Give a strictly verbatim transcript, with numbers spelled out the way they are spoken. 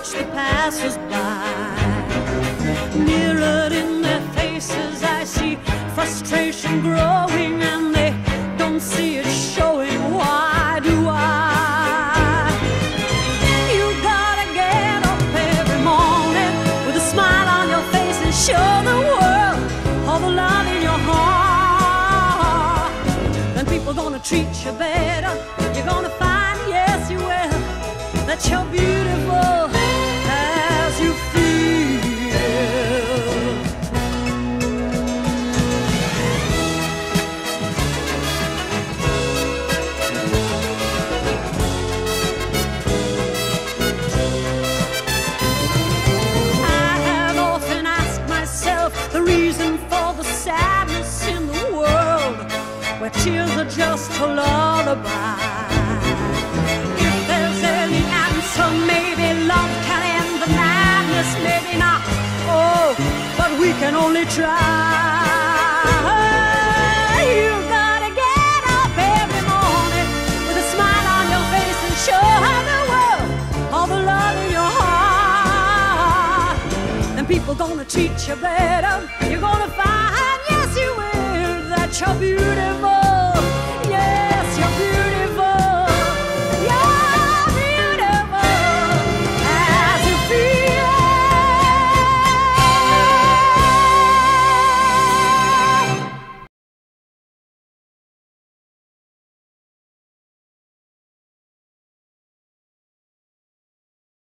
watch the passers-by. Mirrored in their faces I see frustration growing, and they don't see it showing. Why do I? You gotta get up every morning with a smile on your face and show the world all the love in your heart. Then people gonna treat you better. You're gonna find, yes you will, that you're beautiful as you feel. I have often asked myself the reason for the sadness in the world, where tears are just a lullaby. So maybe love can end the madness, maybe not. Oh, but we can only try. You gotta get up every morning with a smile on your face and show the world all the love in your heart. Then people gonna treat you better. You're gonna find, yes you will, that you're beautiful